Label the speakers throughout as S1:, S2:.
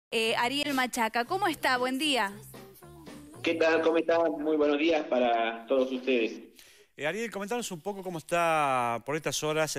S1: Ariel Machaca. ¿Cómo está? Buen día.
S2: ¿Qué tal? ¿Cómo están? Muy buenos días para todos ustedes.
S3: Ariel, comentanos un poco cómo está por estas horas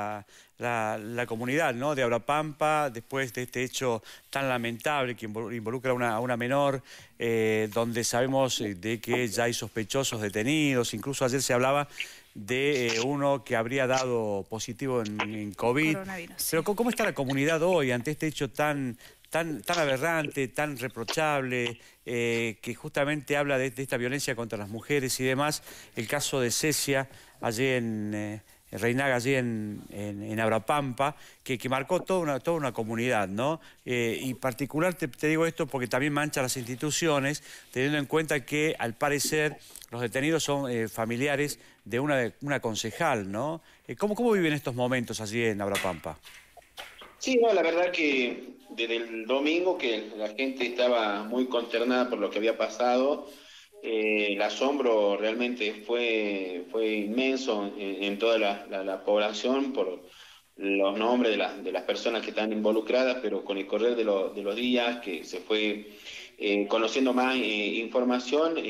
S3: la comunidad, ¿no?, de Abrapampa, después de este hecho tan lamentable que involucra a una menor, donde sabemos de que ya hay sospechosos detenidos. Incluso ayer se hablaba de uno que habría dado positivo en COVID.
S1: Coronavirus, sí.
S3: Pero ¿cómo está la comunidad hoy ante este hecho tan aberrante, tan reprochable, que justamente habla de esta violencia contra las mujeres y demás? El caso de Cecia, allí en Reinaga, allí en Abrapampa, que marcó toda una comunidad, ¿no? Y particular te digo esto porque también mancha las instituciones, teniendo en cuenta que al parecer los detenidos son familiares de una concejal, ¿no? ¿Cómo viven estos momentos allí en Abrapampa?
S2: Sí, no, la verdad que desde el domingo que la gente estaba muy consternada por lo que había pasado, el asombro realmente fue inmenso en toda la población por los nombres de las personas que están involucradas, pero con el correr de los días que se fue conociendo más información,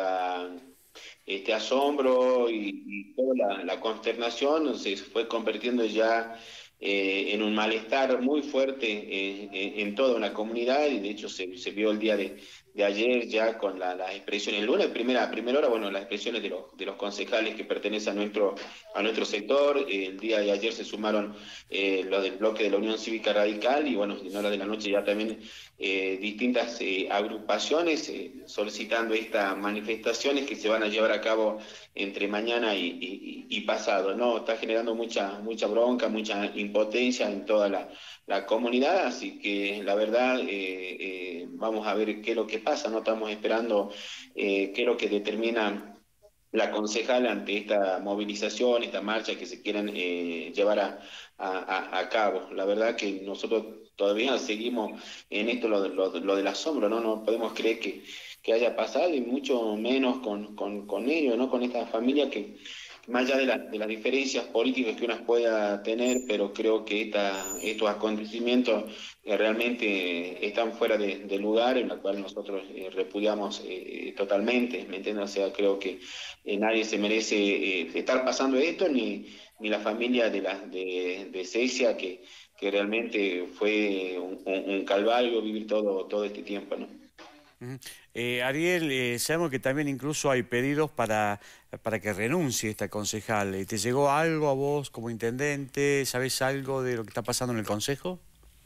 S2: este asombro y toda la consternación se fue convirtiendo ya en un malestar muy fuerte en toda una comunidad, y de hecho se vio el día de ayer ya con las expresiones, el lunes, a primera hora, bueno, las expresiones de los concejales que pertenecen a nuestro sector. El día de ayer se sumaron los del bloque de la Unión Cívica Radical, y bueno, en horas de la noche ya también distintas agrupaciones solicitando estas manifestaciones que se van a llevar a cabo entre mañana y pasado, ¿no? Está generando mucha bronca, mucha impotencia en toda la comunidad, así que la verdad vamos a ver qué es lo que pasa, ¿no? Estamos esperando qué es lo que determina la concejal ante esta movilización, esta marcha que se quieren llevar a cabo. La verdad que nosotros todavía seguimos en esto, lo del asombro, ¿no? No podemos creer que haya pasado, y mucho menos con ellos, ¿no? Con esta familia que, más allá de las diferencias políticas que uno pueda tener, pero creo que estos acontecimientos realmente están fuera de lugar, en la cual nosotros repudiamos totalmente, ¿me entiendes? O sea, creo que nadie se merece estar pasando esto, ni la familia de Cecia, que realmente fue un calvario vivir todo este tiempo, ¿no?
S3: Ujú. Ariel, sabemos que también incluso hay pedidos para que renuncie esta concejal. ¿Te llegó algo a vos como intendente? ¿Sabés algo de lo que está pasando en el consejo?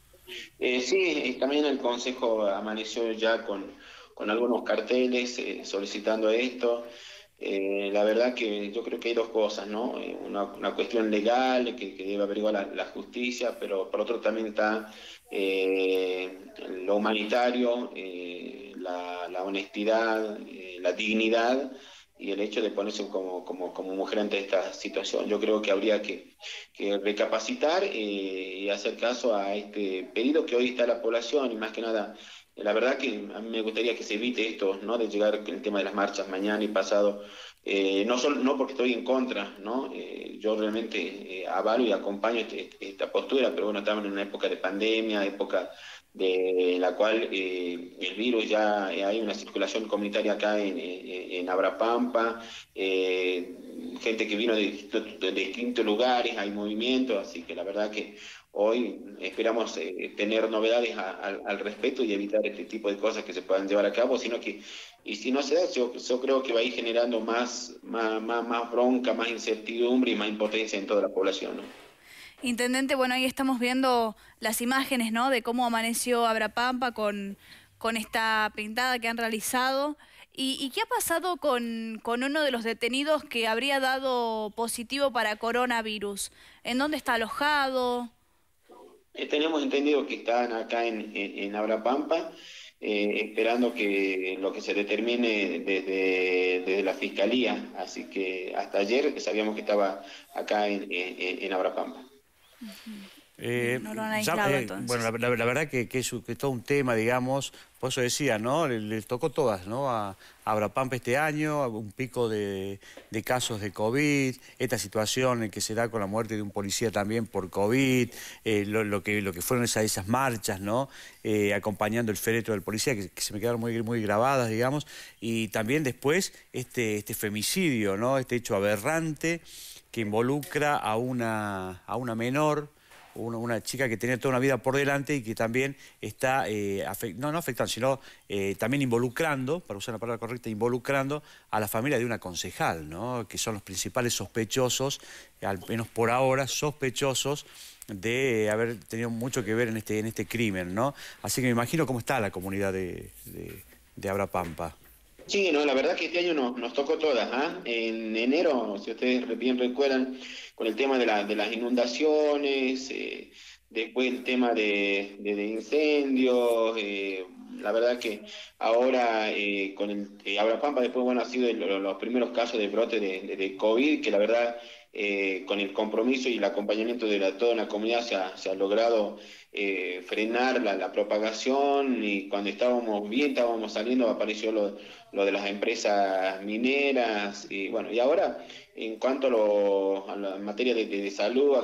S2: Sí, también el Consejo amaneció ya con algunos carteles solicitando esto. La verdad que yo creo que hay dos cosas, ¿no? Una cuestión legal que debe averiguar la justicia, pero por otro también está lo humanitario, la honestidad, la dignidad y el hecho de ponerse como mujer ante esta situación. Yo creo que habría que recapacitar y hacer caso a este pedido que hoy está la población, y más que nada, la verdad que a mí me gustaría que se evite esto, ¿no? De llegar el tema de las marchas mañana y pasado, no porque estoy en contra, ¿no? Yo realmente avalo y acompaño esta postura, pero bueno, estamos en una época de pandemia, época en la cual el virus ya hay una circulación comunitaria acá en Abrapampa, gente que vino de distintos lugares, hay movimientos, así que la verdad que hoy esperamos tener novedades al respecto y evitar este tipo de cosas que se puedan llevar a cabo, sino que, y si no se da, yo creo que va a ir generando más bronca, más incertidumbre y más impotencia en toda la población, ¿no?
S1: Intendente, bueno, ahí estamos viendo las imágenes, ¿no? De cómo amaneció Abrapampa con esta pintada que han realizado. ¿Y qué ha pasado con uno de los detenidos que habría dado positivo para coronavirus? ¿En dónde está alojado?
S2: Tenemos entendido que están acá en Abrapampa, esperando que lo que se determine desde la Fiscalía, así que hasta ayer sabíamos que estaba acá en Abrapampa.
S1: No lo han aislado entonces.
S3: Bueno, la verdad que es todo un tema, digamos, por eso decía, ¿no? Le tocó todas, ¿no? A Abrapampa este año, un pico de casos de COVID, esta situación en que se da con la muerte de un policía también por COVID, lo que fueron esas marchas, ¿no? Acompañando el féretro del policía, que se me quedaron muy grabadas, digamos, y también después este femicidio, ¿no? Este hecho aberrante que involucra a una menor, una chica que tenía toda una vida por delante y que también está, no afectando, sino también involucrando, para usar la palabra correcta, involucrando a la familia de una concejal, ¿no? Que son los principales sospechosos, al menos por ahora, sospechosos de haber tenido mucho que ver en este crimen, ¿no? Así que me imagino cómo está la comunidad de Abrapampa.
S2: Sí, no, la verdad que este año nos tocó todas, ¿ah? En enero, si ustedes bien recuerdan, con el tema de las inundaciones, después el tema de incendios, la verdad que ahora con Abrapampa después, bueno, ha sido los primeros casos de brote de COVID, que la verdad con el compromiso y el acompañamiento de toda la comunidad se ha logrado frenar la propagación, y cuando estábamos saliendo, apareció lo de las empresas mineras, y bueno, y ahora en cuanto a la materia de salud,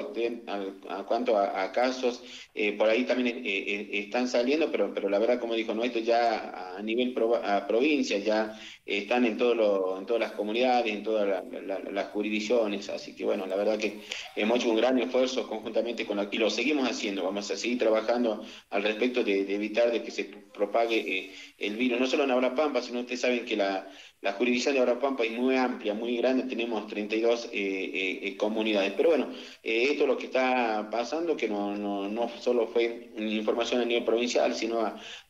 S2: a cuanto a casos, por ahí también están saliendo, pero la verdad, como dijo, no, esto ya a nivel provincia, ya están en todas las comunidades, en todas las jurisdicciones, así que bueno, la verdad que hemos hecho un gran esfuerzo conjuntamente y lo seguimos haciendo, vamos a seguir trabajando al respecto de evitar de que se propague el virus, no solo en Abrapampa, sino ustedes saben que la jurisdicción de Abrapampa es muy amplia, muy grande, tenemos 32 comunidades. Pero bueno, esto es lo que está pasando, que no solo fue información a nivel provincial, sino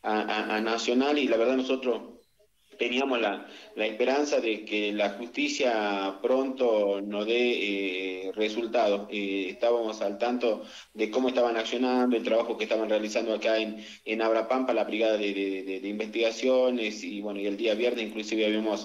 S2: a nacional, y la verdad nosotros teníamos la esperanza de que la justicia pronto nos dé resultados. Estábamos al tanto de cómo estaban accionando, el trabajo que estaban realizando acá en Abrapampa, la brigada de investigaciones, y bueno, y el día viernes inclusive habíamos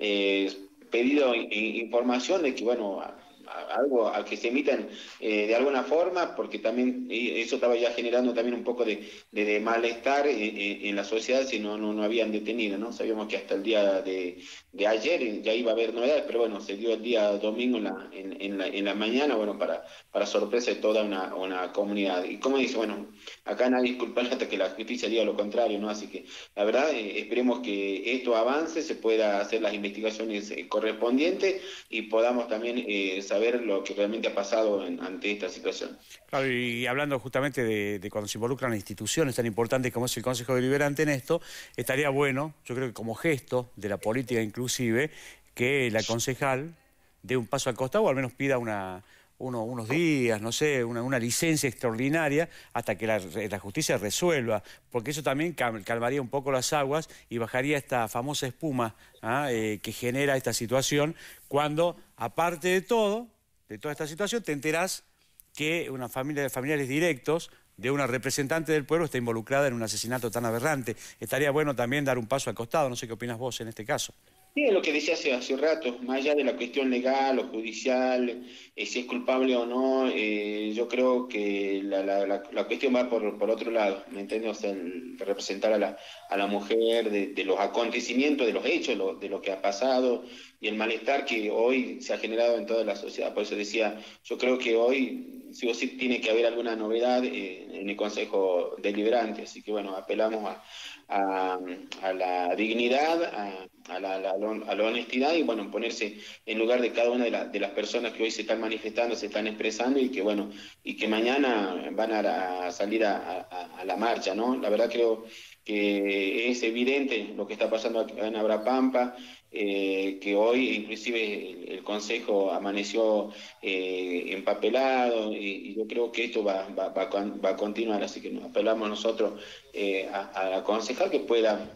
S2: pedido información de que, bueno, algo a que se emitan de alguna forma, porque también eso estaba ya generando también un poco de malestar en la sociedad si no habían detenido, ¿no? Sabíamos que hasta el día de ayer ya iba a haber novedades, pero bueno, se dio el día domingo en la mañana, bueno, para sorpresa de toda una comunidad. Y como dice, bueno, acá nadie es culpable hasta que la justicia diga lo contrario, ¿no? Así que la verdad, esperemos que esto avance, se pueda hacer las investigaciones correspondientes y podamos también saber lo que realmente ha pasado ante esta situación.
S3: Claro, y hablando justamente de cuando se involucran instituciones tan importantes como es el Consejo Deliberante en esto, estaría bueno, yo creo que como gesto de la política inclusive, que la concejal dé un paso al costado o al menos pida unos días, no sé, una licencia extraordinaria hasta que la justicia resuelva, porque eso también calmaría un poco las aguas y bajaría esta famosa espuma que genera esta situación cuando, aparte de toda esta situación, te enterás que una familia de familiares directos de una representante del pueblo está involucrada en un asesinato tan aberrante. Estaría bueno también dar un paso al costado, no sé qué opinas vos en este caso.
S2: Sí, es lo que decía hace un rato, más allá de la cuestión legal o judicial, si es culpable o no, yo creo que la cuestión va por otro lado, ¿me entiendes? O sea, el representar a la mujer de los acontecimientos, de los hechos, de lo que ha pasado y el malestar que hoy se ha generado en toda la sociedad. Por eso decía, yo creo que hoy sí o sí tiene que haber alguna novedad en el Consejo Deliberante, así que bueno, apelamos a la dignidad, a la honestidad y bueno, ponerse en lugar de cada una de las personas que hoy se están manifestando, se están expresando y que bueno, y que mañana van a salir a la marcha, ¿no? La verdad creo que es evidente lo que está pasando acá en Abrapampa, que hoy inclusive el Consejo amaneció empapelado y yo creo que esto va a continuar, así que nos apelamos nosotros a aconsejar que pueda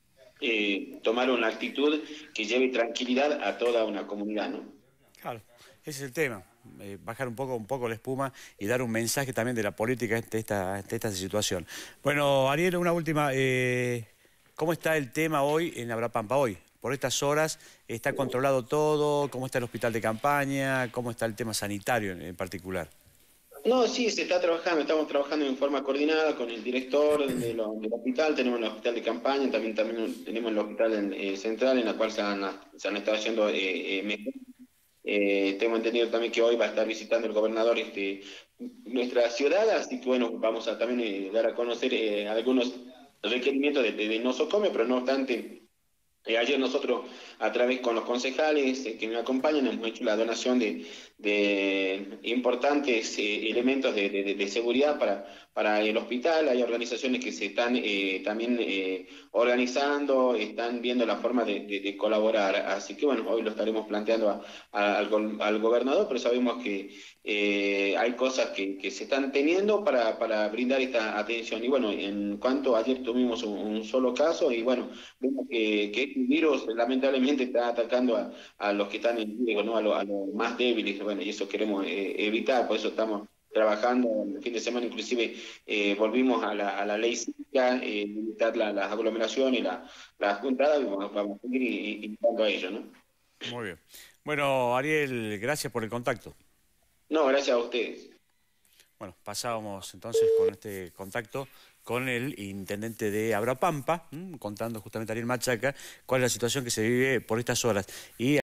S2: tomar una actitud que lleve tranquilidad a toda una comunidad, ¿no?
S3: Claro, ese es el tema, bajar un poco la espuma y dar un mensaje también de la política ante esta situación. Bueno, Ariel, una última, ¿cómo está el tema hoy en Abrapampa hoy? Por estas horas, ¿está controlado todo? ¿Cómo está el hospital de campaña? ¿Cómo está el tema sanitario en particular?
S2: No, sí, se está trabajando, estamos trabajando en forma coordinada con el director del hospital, tenemos el hospital de campaña, también tenemos el hospital central en la cual se han estado haciendo mejor. Tengo entendido también que hoy va a estar visitando el gobernador nuestra ciudad, así que bueno, vamos a también dar a conocer algunos requerimientos de nosocomio, pero no obstante, ayer nosotros, a través con los concejales que me acompañan, hemos hecho la donación de importantes elementos de seguridad para el hospital. Hay organizaciones que se están también organizando, están viendo la forma de colaborar. Así que bueno, hoy lo estaremos planteando al gobernador, pero sabemos que hay cosas que se están teniendo para brindar esta atención. Y bueno, en cuanto ayer tuvimos un solo caso y bueno, vemos que este virus lamentablemente está atacando a los que están en riesgo, ¿no? A los más débiles, bueno, y eso queremos evitar, por eso estamos trabajando. El fin de semana inclusive volvimos a la ley cívica, limitar las aglomeraciones y las juntadas, y vamos a seguir invitando a ello, ¿no?
S3: Muy bien. Bueno, Ariel, gracias por el contacto.
S2: No, gracias a ustedes.
S3: Bueno, pasábamos entonces con este contacto con el intendente de Abrapampa, contando justamente a Ariel Machaca cuál es la situación que se vive por estas horas. Y